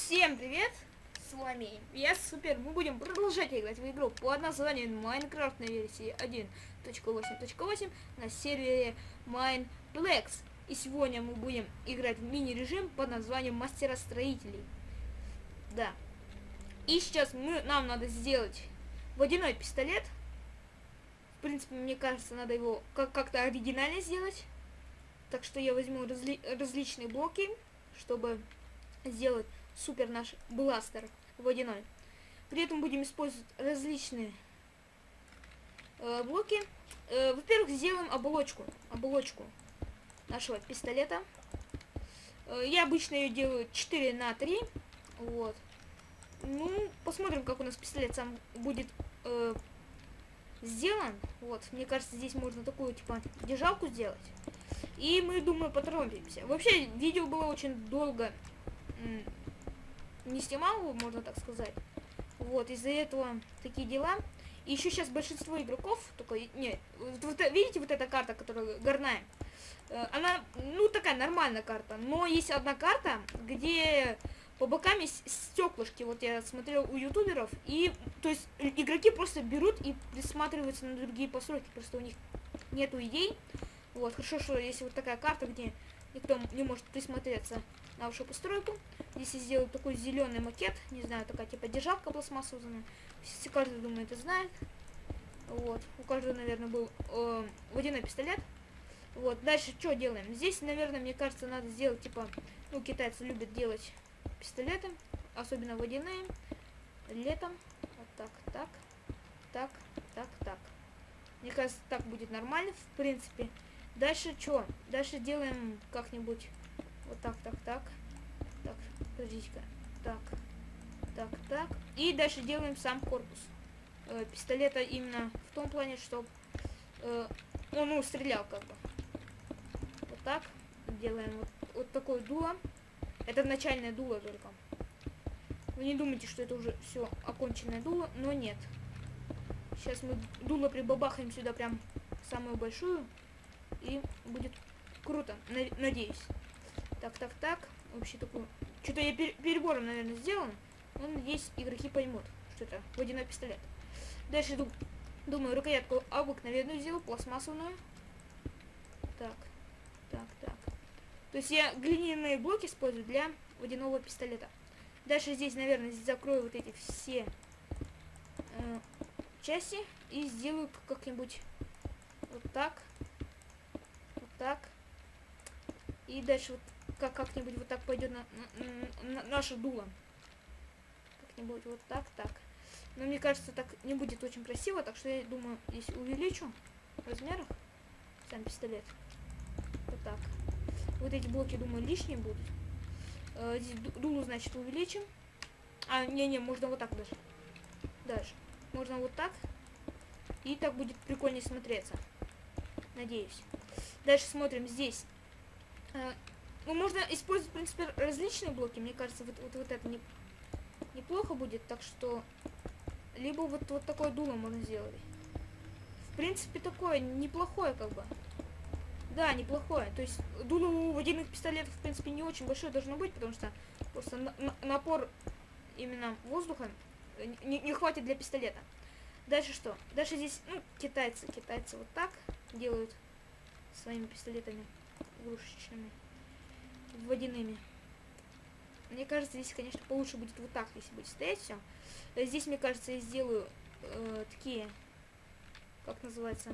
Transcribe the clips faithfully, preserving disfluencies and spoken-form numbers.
Всем привет! С вами я, Супер. Мы будем продолжать играть в игру под названием Minecraft на версии один точка восемь точка восемь на сервере Mineplex. И сегодня мы будем играть в мини-режим под названием Мастера-строителей. Да. И сейчас мы, нам надо сделать водяной пистолет. В принципе, мне кажется, надо его как-то оригинально сделать. Так что я возьму разли различные блоки, чтобы сделать супер наш бластер водяной. При этом будем использовать различные э, блоки. Э, Во-первых, сделаем оболочку, оболочку нашего пистолета. Э, я обычно ее делаю четыре на три. Вот. Ну, посмотрим, как у нас пистолет сам будет э, сделан. Вот, мне кажется, здесь можно такую, типа, держалку сделать. И мы, думаю, поторопимся. Вообще, видео было очень долго не снимал его, можно так сказать. Вот, из-за этого такие дела. И еще сейчас большинство игроков, только, не, вот, видите, вот эта карта, которая горная, она, ну, такая нормальная карта. Но есть одна карта, где по бокам есть стеклышки. Вот я смотрел у ютуберов. И, то есть, игроки просто берут и присматриваются на другие постройки. Просто у них нету идей. Вот, хорошо, что есть вот такая карта, где никто не может присмотреться на вашу постройку. Здесь я сделаю такой зеленый макет, не знаю, такая типа державка пластмассовая. Все, каждый, думаю, это знает. Вот, у каждого, наверное, был э, водяной пистолет. Вот, дальше что делаем? Здесь, наверное, мне кажется, надо сделать, типа, ну, китайцы любят делать пистолеты, особенно водяные, летом. Вот так, так, так, так, так. Мне кажется, так будет нормально, в принципе. Дальше что? Дальше делаем как-нибудь вот так, так, так. Так, подождите-ка. Так, так, так. И дальше делаем сам корпус э, пистолета именно в том плане, чтобы э, он, ну, стрелял как бы. Вот так. Делаем вот, вот такое дуло. Это начальное дуло только. Вы не думайте, что это уже все оконченное дуло, но нет. Сейчас мы дуло прибабахаем сюда прям самую большую. И будет круто, надеюсь. Так, так, так. Вообще такую... Что-то я пер перебором, наверное, сделан. Но, надеюсь, игроки поймут, что это водяной пистолет. Дальше, дум думаю, рукоятку обыкновенную сделаю, пластмассовую. Так, так, так. То есть я глиняные блоки использую для водяного пистолета. Дальше здесь, наверное, здесь закрою вот эти все э, части. И сделаю как-нибудь вот так. Вот так. И дальше вот как как-нибудь вот так пойдет на, на, на наше дуло. Как-нибудь вот так, так. Но мне кажется, так не будет очень красиво, так что я думаю, здесь увеличу в размерах сам пистолет. Вот так. Вот эти блоки, думаю, лишние будут. Э, здесь дуло, значит, увеличим. А, не-не, можно вот так даже. Дальше. Можно вот так. И так будет прикольнее смотреться. Надеюсь. Дальше смотрим здесь. Э, Ну, можно использовать, в принципе, различные блоки. Мне кажется, вот, вот, вот это не, неплохо будет. Так что, либо вот, вот такое дуло можно сделать. В принципе, такое неплохое, как бы. Да, неплохое. То есть, дуло у водяных пистолетов, в принципе, не очень большое должно быть, потому что просто на, на, напор именно воздуха не, не хватит для пистолета. Дальше что? Дальше здесь, ну, китайцы. Китайцы вот так делают своими пистолетами игрушечными. Водяными. Мне кажется, здесь, конечно, получше будет вот так, если будет стоять все. Здесь, мне кажется, я сделаю э, такие, как называется,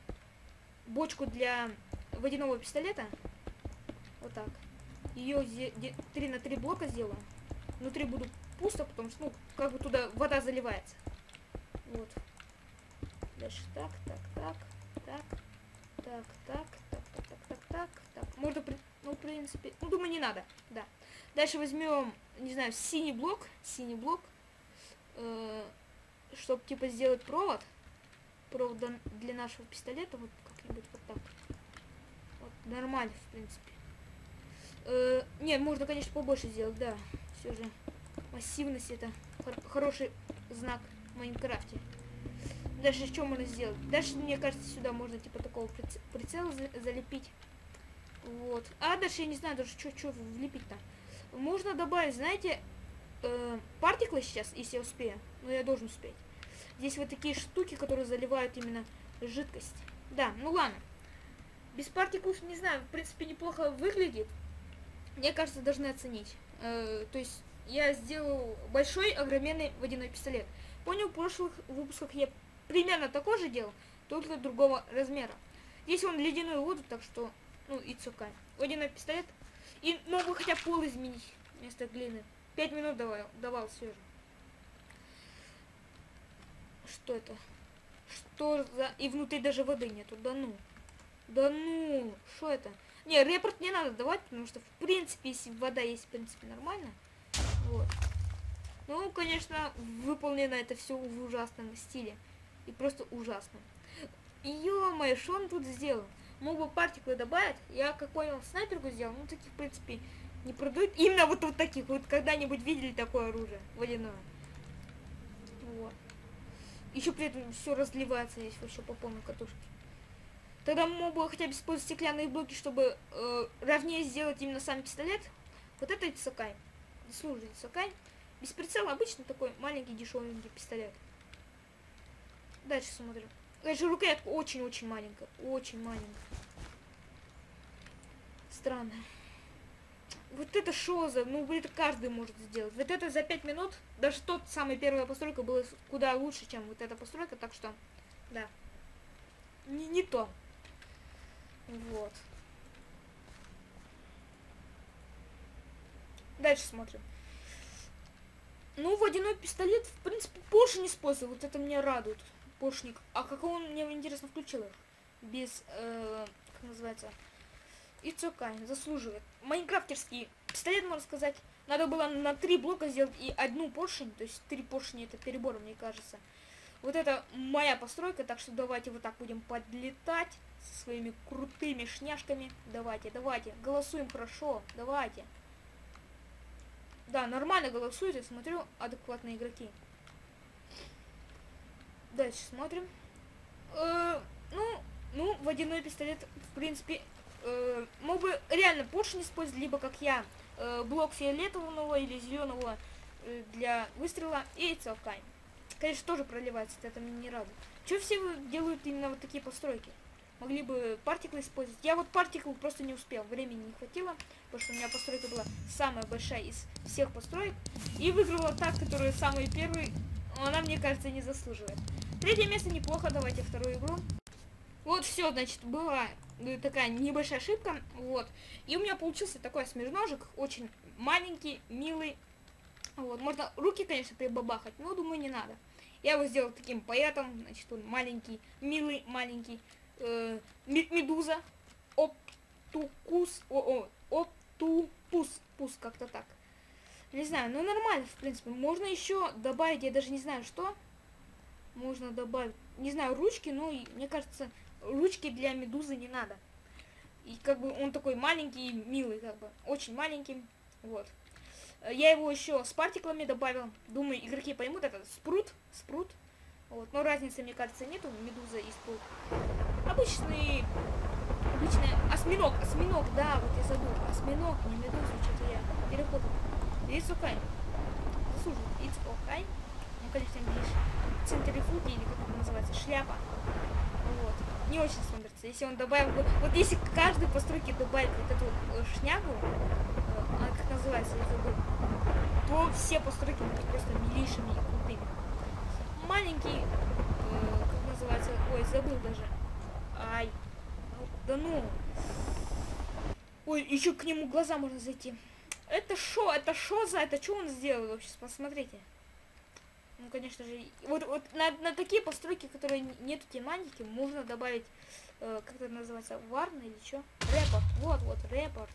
бочку для водяного пистолета. Вот так. Ее три на три блока сделаю. Внутри буду пусто, потому что, ну, как бы туда вода заливается. Вот. Дальше так, так, так, так, так, так, так, так, так, так, так, так. Можно при... Ну, в принципе, ну, думаю, не надо, да. Дальше возьмем, не знаю, синий блок, синий блок, э, чтобы, типа, сделать провод, провод для нашего пистолета, вот как-нибудь вот так. Вот, нормально, в принципе. Э, нет, можно, конечно, побольше сделать, да. Все же массивность — это хор хороший знак в Майнкрафте. Дальше что можно сделать? Дальше, мне кажется, сюда можно, типа, такого приц прицела за залепить. Вот. А дальше я не знаю даже, что влепить-то. Можно добавить, знаете, э, партиклы сейчас, если я успею. Но я должен успеть. Здесь вот такие штуки, которые заливают именно жидкость. Да, ну ладно. Без партиклов, не знаю, в принципе, неплохо выглядит. Мне кажется, должны оценить. Э, то есть я сделал большой огроменный водяной пистолет. Понял, в прошлых выпусках я примерно такой же делал, только другого размера. Здесь он ледяную воду, так что, ну, и цукай. Водяной пистолет. И мог бы хотя бы пол изменить вместо глины. Пять минут давал, давал свежий. Что это? Что за... И внутри даже воды нету, да ну. Да ну, что это? Не, репорт не надо давать, потому что, в принципе, если вода есть, в принципе, нормально. Вот. Ну, конечно, выполнено это все в ужасном стиле. И просто ужасно. Ё-моё, что он тут сделал? Мог бы партиклы добавить. Я, как понял, снайперку сделал. Ну, таких, в принципе, не продают. Именно вот, вот таких. Вот когда-нибудь видели такое оружие водяное? Вот. Еще при этом все разливается здесь вообще по полной катушке. Тогда мог бы хотя бы использовать стеклянные блоки, чтобы э, ровнее сделать именно сам пистолет. Вот это Ицукай. Заслуживает Ицукай. Без прицела обычно такой маленький дешевенький пистолет. Дальше смотрим. Даже рукоятка очень-очень маленькая. Очень маленькая. Странно. Вот это шо за... Ну, это каждый может сделать. Вот это за пять минут. Даже тот самый первая постройка была куда лучше, чем вот эта постройка. Так что, да. Не, не то. Вот. Дальше смотрим. Ну, водяной пистолет, в принципе, поршень использовал. Вот это меня радует. Поршник. А как он, мне интересно, включил их? Без, э, как называется, Ицукай. Заслуживает. Майнкрафтерский пистолет, можно сказать. Надо было на три блока сделать и одну поршень. То есть три поршня это перебор, мне кажется. Вот это моя постройка, так что давайте вот так будем подлетать со своими крутыми шняшками. Давайте, давайте. Голосуем хорошо. Давайте. Да, нормально голосуют, я смотрю, адекватные игроки. Дальше смотрим. Э, ну, ну, водяной пистолет, в принципе, э, мог бы реально поршень использовать, либо как я, э, блок фиолетового или зеленого э, для выстрела и Ицукай. Конечно, тоже проливается, это меня не радует. Чего все делают именно вот такие постройки? Могли бы партиклы использовать. Я вот партикл просто не успел, времени не хватило, потому что у меня постройка была самая большая из всех построек. И выиграла та, которая самый первый, она, мне кажется, не заслуживает. Третье место неплохо, давайте вторую игру. Вот все, значит, была такая небольшая ошибка, вот. И у меня получился такой осьминожек, очень маленький, милый. Вот, можно руки, конечно, прибабахать, но, думаю, не надо. Я его сделал таким поэтом, значит, он маленький, милый, маленький. Э, медуза, оптукус, о, о, оптупус, пус, как-то так. Не знаю, ну нормально, в принципе. Можно еще добавить, я даже не знаю, что. Можно добавить, не знаю, ручки, но мне кажется, ручки для медузы не надо. И как бы он такой маленький, милый, как бы, очень маленький, вот. Я его еще с партиклами добавил. Думаю, игроки поймут, это спрут, спрут. Вот, но разницы, мне кажется, нету, медуза и спрут. Обычный, обычный осьминог, осьминог, да, вот я забыл, осьминог, не медуза, что-то я перепутал. Ицукай, заслуживает, Ицукай, ну, конечно, здесь центрифуги, или как это называется, шляпа, вот, не очень смотрится, если он добавил бы, вот если к каждой постройке добавить вот эту э, шнягу, э, она как называется, я забыл, то все постройки будут просто милейшими и крутыми. Маленький, э, как называется, ой, забыл даже. Ай, да ну. Ой, еще к нему глаза можно зайти. Это шо, это шо за это, что он сделал вообще, посмотрите. Ну, конечно же, вот, вот на, на такие постройки, которые нету тематики, можно добавить, э, как это называется, варн или что? Репорт, вот, вот, репорт.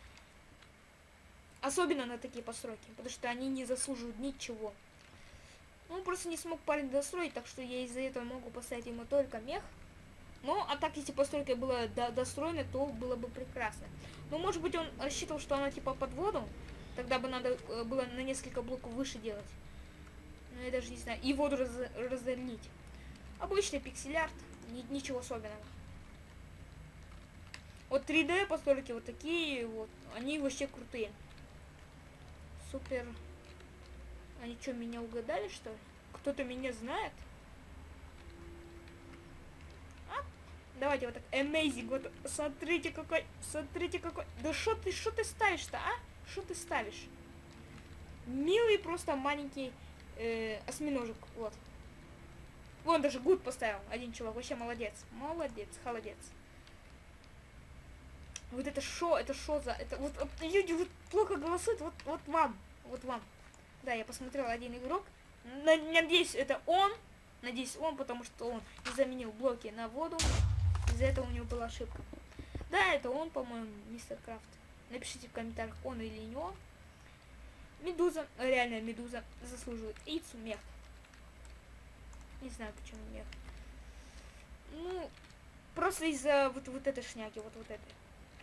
Особенно на такие постройки, потому что они не заслуживают ничего. Ну, просто не смог парень достроить, так что я из-за этого могу поставить ему только мех. Ну, а так, если постройка была до достроена, то было бы прекрасно. Ну, может быть, он рассчитывал, что она типа под воду. Тогда бы надо было на несколько блоков выше делать. Ну, я даже не знаю. И воду раз разлить. Обычный пиксель-арт. Ничего особенного. Вот три дэ постройки вот такие вот. Они вообще крутые. Супер. Они что, меня угадали, что ли? Кто-то меня знает? А? Давайте вот так. Amazing. Вот смотрите какой. Смотрите какой. Да что ты, что ты ставишь-то, а? Что ты ставишь? Милый просто маленький э, осьминожек. Вот. Вон даже гуд поставил. Один чувак. Вообще молодец. Молодец. Холодец. Вот это шо, это шо за... Это вот, вот люди вот плохо голосуют, вот, вот вам. Вот вам. Да, я посмотрел один игрок. Надеюсь, это он. Надеюсь, он, потому что он заменил блоки на воду. Из-за этого у него была ошибка. Да, это он, по-моему, мистер Крафт. Напишите в комментариях, он или не он. Медуза, реальная медуза, заслуживает яйцу мех. Не знаю, почему мех. Ну, просто из-за вот, вот этой шняги, вот, вот этой.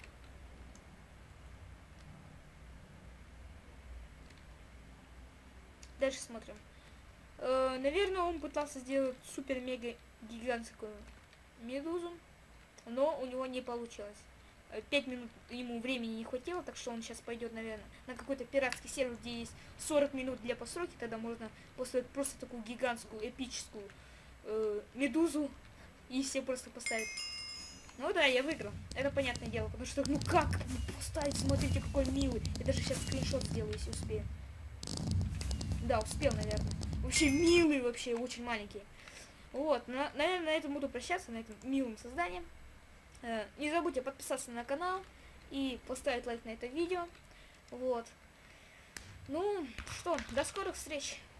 Дальше смотрим. Э, наверное, он пытался сделать супер-мега-гигантскую медузу, но у него не получилось. Пять минут ему времени не хватило, так что он сейчас пойдет, наверное, на какой-то пиратский сервер, где есть сорок минут для постройки, тогда можно построить просто такую гигантскую, эпическую э, медузу, и все просто поставят. Ну да, я выиграл. Это понятное дело, потому что, ну как поставить, смотрите, какой милый. Я даже сейчас скриншот сделаю, если успею. Да, успел, наверное. Вообще милый, вообще очень маленький. Вот, на, наверное, на этом буду прощаться, на этом милым созданием. Э, не забудьте подписаться на канал и поставить лайк на это видео. Вот. Ну, что, до скорых встреч.